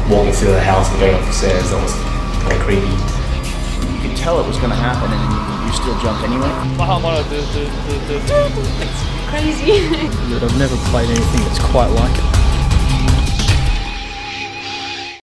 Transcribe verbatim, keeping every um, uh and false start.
walking through the house and going up the stairs. That was kind of creepy. You could tell it was going to happen and you still jumped anyway. It's crazy. But I've never played anything that's quite like it.